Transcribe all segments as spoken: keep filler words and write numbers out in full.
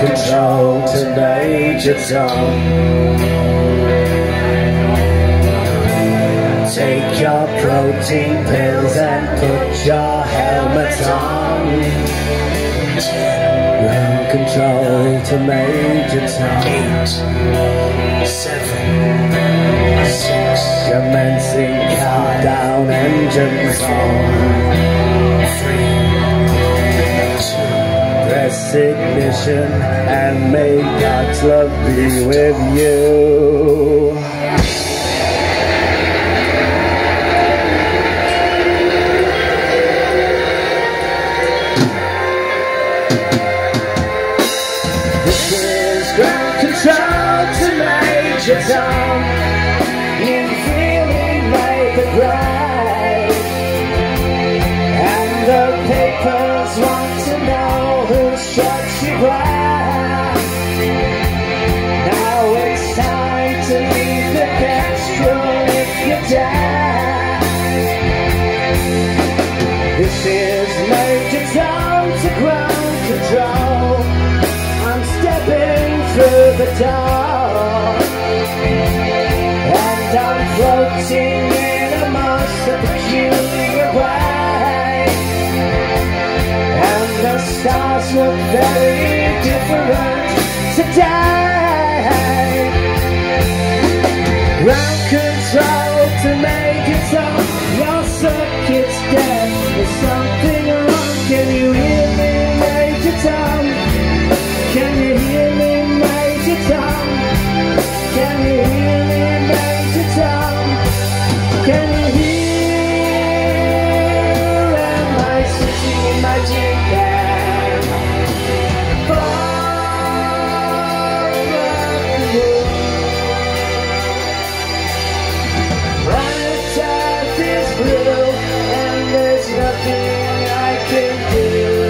control to Major Tom. Take your protein pills and put your helmet on. Ground control to Major Tom. Eight, seven, six. Commencing countdown, engines on. Three, two. Press ignition and may God's love be with you. Ground control to Major Tom. You really made the grade, and the papers want to know who shot you down. Now it's time to leave the petrol if you die. This is Major Tom to ground control. I'm stepping through the door, and I'm floating in a most peculiar way, and the stars look very different today. Ground control to Major Tom. Your circuit's dead, there's something wrong. Can you hear me, Major Tom? Can you hear me, Major Tom? Can you hear me, Major Tom? Can you hear? Am I sitting in my gym bag? Far up the road. Planet Earth is blue, and there's nothing I can do.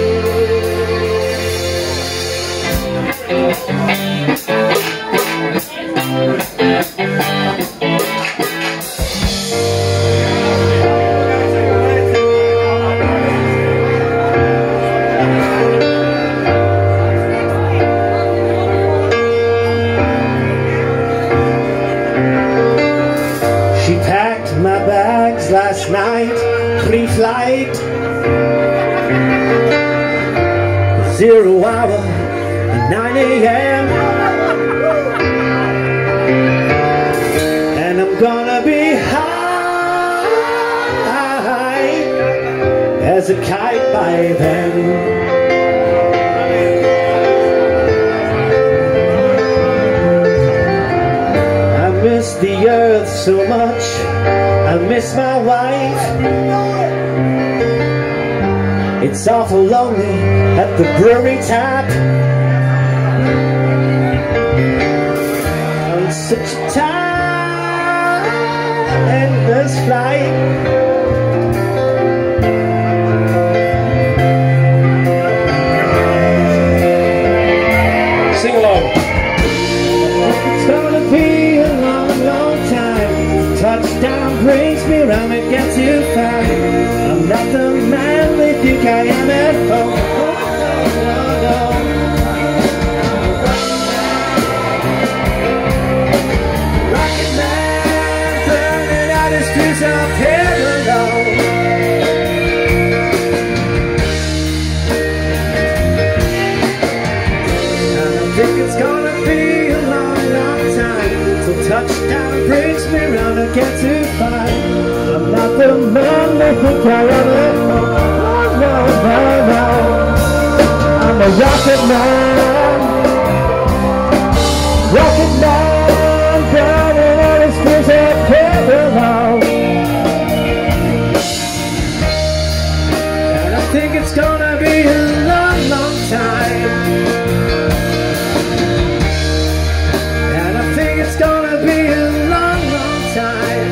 She packed my bags last night, pre-flight, zero hour, nine A M And I'm gonna be high as a kite by then. I miss the earth so much, I miss my wife. It's awful lonely at the brewery tap. On such a tight, endless flight. Sing along. It's gonna be a long, long time. Touchdown brings me round again to find I'm not the man they think I am at home. Oh, no, no, no. Rocket man burning out his fuse up here alone. And I think it's gonna be a long, long time till touchdown brings me round again to find I'm not the man they think I am at home. No, no, no. I'm a rocket man, rocket man, burning out his fuse up here alone. And I think it's gonna be a long, long time. And I think it's gonna be a long, long time.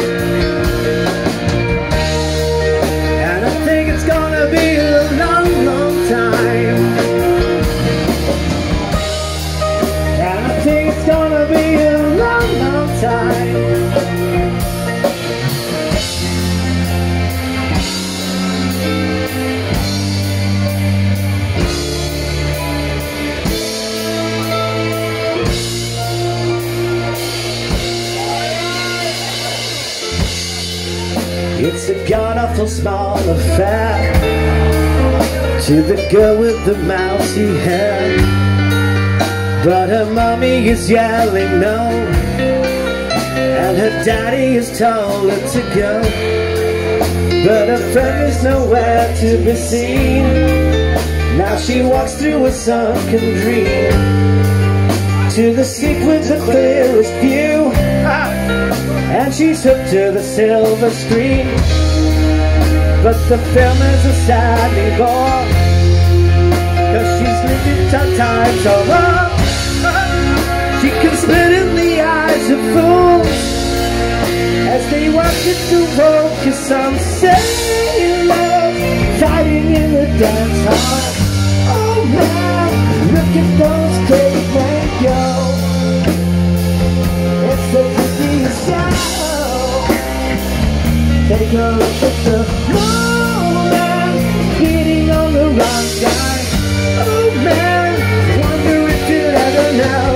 And I think it's gonna be a long, long time. And I think it's gonna be a long, long time. small affair to the girl with the mousy hair. But her mommy is yelling no, and her daddy has told her to go. But her friend is nowhere to be seen. Now she walks through a sunken dream to the seat with the clearest view, ah! And she's hooked to the silver screen. But the film is a sadly bore, 'cause she's lived in tough times over. She can spit in the eyes of fools as they watch it to focus on sailors fighting in the dance hall. Oh man, look at those cavemen go. It's the prettiest show. Take a look at the moon beating on the wrong guy. Oh man, wonder if you'd ever know.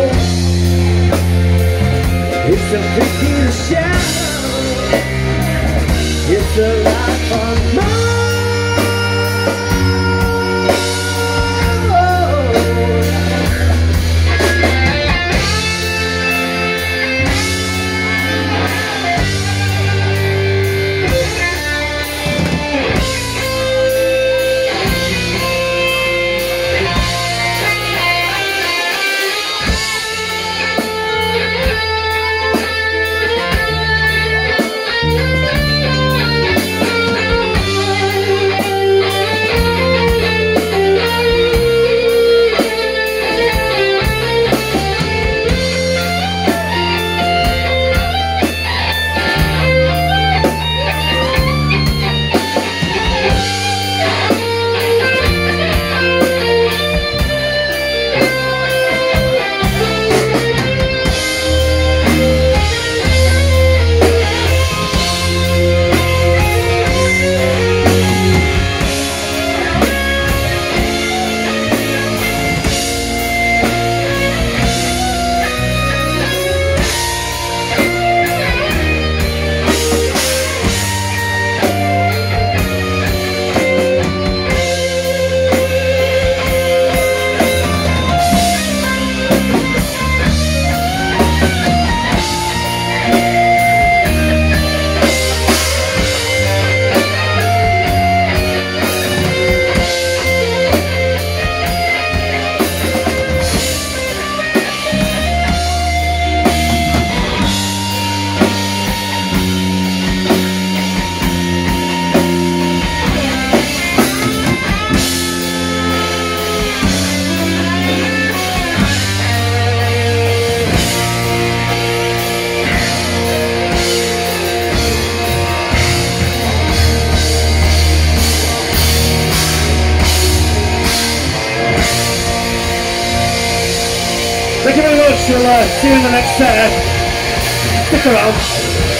It's a prettiest show. It's a life on Mars. Thank you very much. We'll uh, see you in the next set. Stick around.